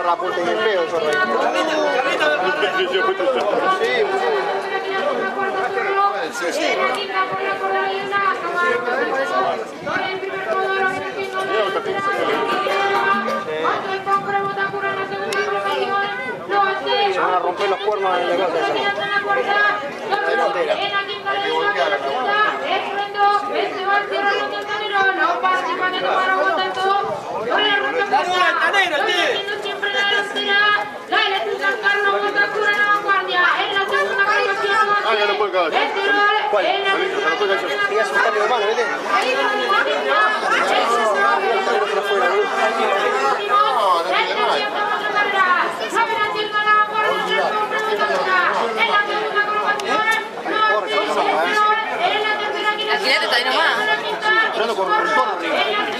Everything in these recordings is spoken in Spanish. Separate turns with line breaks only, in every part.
la punta en el pedo, eso rey. Sí, sí. Se van a romper los cuernos en el negocio.
Ah, ya lo puede cagar.
¿Cuál? Tienes un cambio de mano, ¿viste?
Alquilate está ahí nomás.
Entrando con un montón arriba.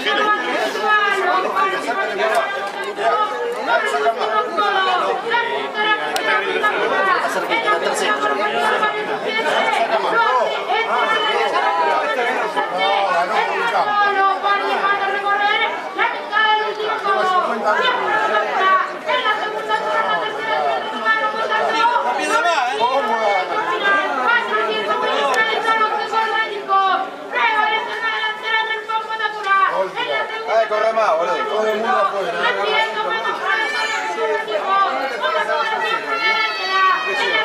Corre más, boludo. Todo el mundo afuera.